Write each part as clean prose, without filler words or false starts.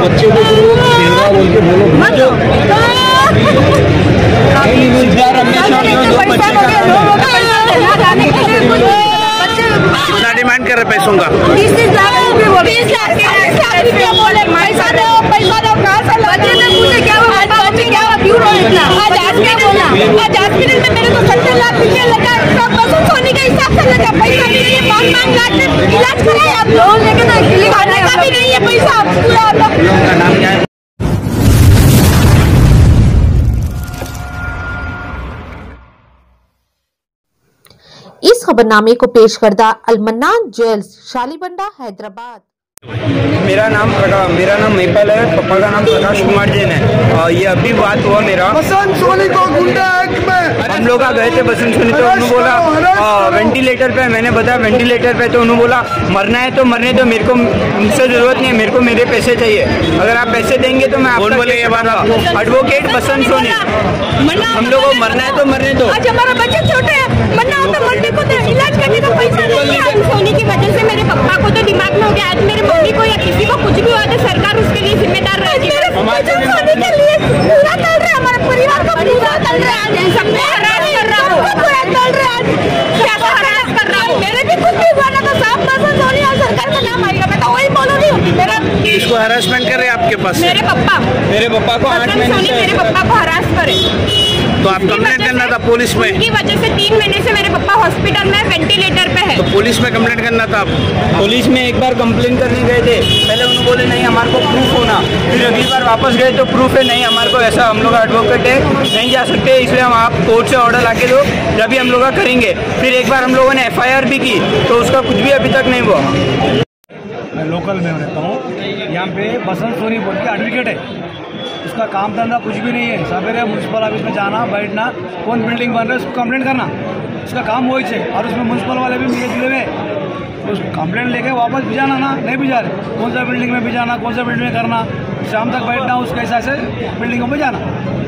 बच्चे को खेलना बोल के बोलो कितना डिमांड कर रहे पैसों का? 20 लाख रुपए बोले। 20 लाख बोले पैसा दो कहाँ से बच्चे ने पूछे क्या हुआ क्या हुआ क्यों रो इतना? आज हॉस्पिटल में मेरे को 70 लाख रुपए लगा, सब बसों सोने के हिसाब से लगा, पैसा नहीं है, 5 लाख में इलाज कराया आप लोग, लेकिन खाने का भी नहीं है पैसा पूरा। का नाम क्या है? इस खबरनामे को पेश करदा अलमन्नान ज्वेल्स शालीबंडा हैदराबाद। मेरा नाम मेपल है, पापा का नाम प्रकाश कुमार जैन है। ये अभी बात हुआ मेरा बसंत सोनी को गुंडा एक्ट में हम लोग गए थे बसंत सोनी, तो उन्होंने बोला वेंटिलेटर पे, मैंने बताया वेंटिलेटर पे, तो उन्होंने बोला मरना है तो मरने दो, मेरे को मुझसे जरूरत नहीं है, मेरे को मेरे पैसे चाहिए, अगर आप पैसे देंगे तो मैं आपको एडवोकेट बसंत सोनी। हम लोग को मरना है तो मरने दो। आज हमारा बच्चे छोटे हैं, मरना हो तो मरने को दे, इलाज करने का पैसा नहीं है। सोनी की वजह से मेरे पापा को तो दिमाग में हो गया, आज मेरे मम्मी को या किसी को कुछ भी हुआ तो सरकार उसके लिए जिम्मेदार रहेगी। सोनी के लिए पूरा चल रहा है, हमारे परिवार का पूरा चल रहा है, सबने हरास कर रहा हूँ, पूरा चल रहा है, कैसा हरास कर रहा हूँ। मेरे भी कुछ भी हुआ ना तो साफ बसंत सोनी और सरकार का नाम आएगा, मैं तो वही बोलूँगी। मेरा इसको हरासमेंट कर रहे हैं आपके पास? मेरे पप्पा को 8 महीने से मेरे पप्पा को हरास करे, तो आप कंप्लेंट करना था पुलिस में? की वजह से 3 महीने से मेरे पापा हॉस्पिटल में वेंटिलेटर पे है। तो पुलिस में कंप्लेंट करना था आप? पुलिस में एक बार कंप्लेंट करने गए थे, पहले उन्होंने बोले नहीं हमारे को प्रूफ होना, फिर अगली बार वापस गए तो प्रूफ है नहीं हमारे को, ऐसा हम लोग एडवोकेट है नहीं जा सकते, इसलिए हम आप कोर्ट से ऑर्डर लाके दो, जब भी हम लोग करेंगे। फिर एक बार हम लोगों ने FIR भी की तो उसका कुछ भी अभी तक नहीं हुआ। मैं लोकल में रहता हूँ, यहाँ पे बसंत सोनी बोल के एडवोकेट है, उसका काम धंधा कुछ भी नहीं है, सवेरे म्यूनसिपल ऑफिस में जाना बैठना, कौन बिल्डिंग बन रहा है उसको कंप्लेंट करना, उसका काम वही है। और उसमें म्यूनसिपल वाले भी मेरे जिले में उस कंप्लेंट लेके वापस भिजाना ना, नहीं भिजा रहे, कौन सा बिल्डिंग में भिजाना, कौन सा बिल्डिंग में करना, शाम तक बैठना उसके हिसाब से बिल्डिंगों में जाना।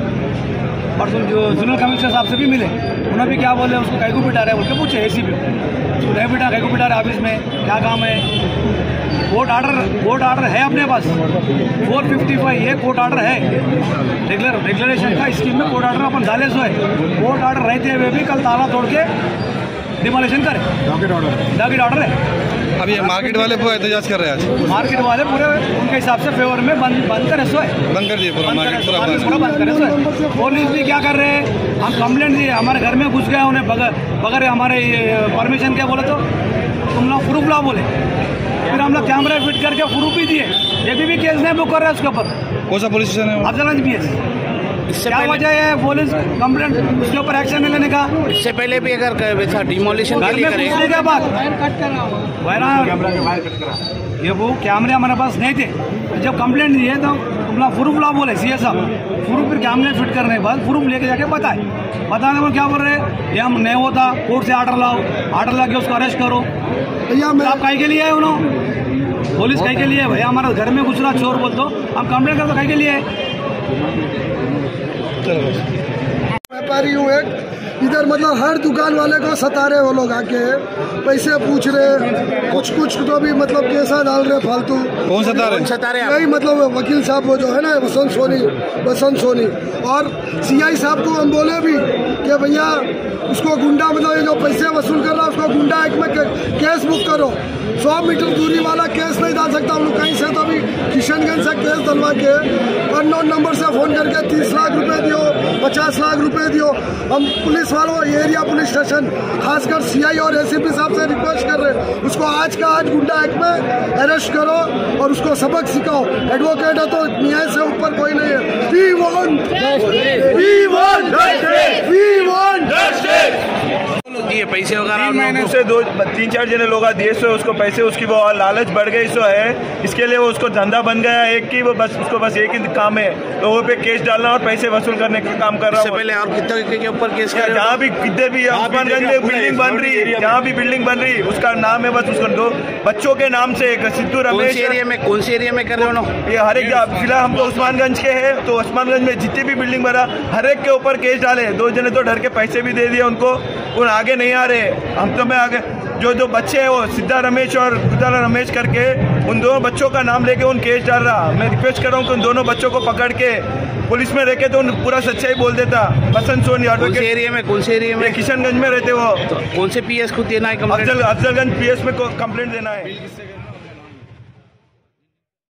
और जो जोनल कमिश्नर साहब से भी मिले, उन्होंने भी क्या बोले उसको कहीं को बिठा रहे बोल के पूछे, ACP उसको नहीं बिठा, कहीं को बिठा रहे ऑफिस में, क्या काम है? कोर्ट ऑर्डर है अपने पास 455, ये कोर्ट ऑर्डर है रेगुलेशन का, स्कीम में कोर्ट ऑर्डर अपन डाले सो है। कोर्ट ऑर्डर रहते हुए भी कल ताला तोड़ के डिमोलिशन करे, डॉकेट ऑर्डर है। अब ये मार्केट वाले पूरा एहतजाज कर रहे हैं, आज मार्केट वाले पूरे उनके हिसाब से फेवर में बंद करे सो है, बंद कर दिए पूरा मार्केट पूरा बंद करे सो है। पुलिस भी क्या कर रहे हैं, हम कंप्लेंट दिए, हमारे घर में घुस गए, उन्हें बगैर हमारे परमिशन के बोले तो तुम लोग प्रूफ लाओ बोले, फिर हम लोग कैमरा फिट करके प्रूफ भी दिए, ये भी केस नहीं बुक कर रहे हैं उसके ऊपर। कौन सा पुलिस स्टेशन है? अफजलगंज PS। क्या वजह है पुलिस कंप्लेंट उसके ऊपर एक्शन नहीं लेने का? इससे पहले भी अगर वैसा डिमोलिशन के लिए करें क्या बात ये वो कैमरे हमारे पास नहीं थे, जब कंप्लेंट दिए तो तुम लोग प्रूफ लाओ बोले CS साहब, प्रूफ फिर कैमरे फिट करने के बाद प्रूफ लेके जाके बताने में क्या बोल रहे हैं, ये हम नहीं होता, कोर्ट से ऑर्डर लाओ, ऑर्डर ला के उसको अरेस्ट करो। भैया आप कहीं के लिए है, उन्होंने पुलिस कहीं के लिए है? भैया हमारे घर में घुस रहा चोर बोल दो, हम कंप्लेंट करते कहीं के लिए है? व्यापारी हूँ एक, इधर मतलब हर दुकान वाले को सता रहे वो लोग, आके पैसे पूछ रहे, कुछ तो भी मतलब कैसा डाल रहे फालतू। कौन सता रहे? यही मतलब वकील साहब वो जो है ना बसंत सोनी और CI साहब को हम बोले भी कि भैया उसको गुंडा मतलब ये जो पैसे वसूल कर रहा है उसको गुंडा एक्ट में केस बुक करो। 100 मीटर दूरी वाला केस नहीं डाल सकता हम लोग कहीं से, तो अभी किशनगंज से केस डलवा के अननोन नंबर से फ़ोन करके 30 लाख रुपए दियो, 50 लाख रुपए दियो। हम पुलिस वालों एरिया पुलिस स्टेशन खासकर CI और ACP साहब से रिक्वेस्ट कर रहे हैं उसको आज का आज गुंडा एक्ट में अरेस्ट करो और उसको सबक सिखाओ। एडवोकेट है तो न्याय से ऊपर कोई नहीं है। We want ये पैसे वगैरह 3 महीने से 3-4 जने लोग दिए सो उसको पैसे, उसकी वो लालच बढ़ गई सो है, इसके लिए वो उसको धंधा बन गया एक की, वो बस उसको बस एक ही काम है लोगों पे केस डालना और पैसे वसूल करने का काम कर रहा है। पहले आप कितने के ऊपर केस कर? जहाँ भी कितने भी उस्मानगंज में बिल्डिंग बन रही, जहाँ भी बिल्डिंग बन रही उसका नाम है बस उसको 2 बच्चों के नाम से सिद्धू रमेश। कौन सी एरिया में कर रहे हो? ये हर एक फिलहाल हम तो उस्मानगंज के हैं, तो उस्मानगंज में जितनी भी बिल्डिंग बना हर एक के ऊपर केस डाले। 2 जने तो डर के पैसे भी दे दिए उनको, वो आगे नहीं आ रहे। हम तो मैं आगे जो बच्चे हैं वो सिद्धा रमेश और कुदाला रमेश करके उन दोनों बच्चों का नाम लेके उन केस डाल रहा। मैं रिक्वेस्ट कर रहा हूँ कि उन दोनों बच्चों को पकड़ के पुलिस में रह के तो पूरा सच्चाई बोल देता। बसंत सोनी कौन से एरिया में किशनगंज में रहते वो। कौन से पीएस को देना है कंप्लेंट? अफजलगंज पीएस में कंप्लेंट देना है।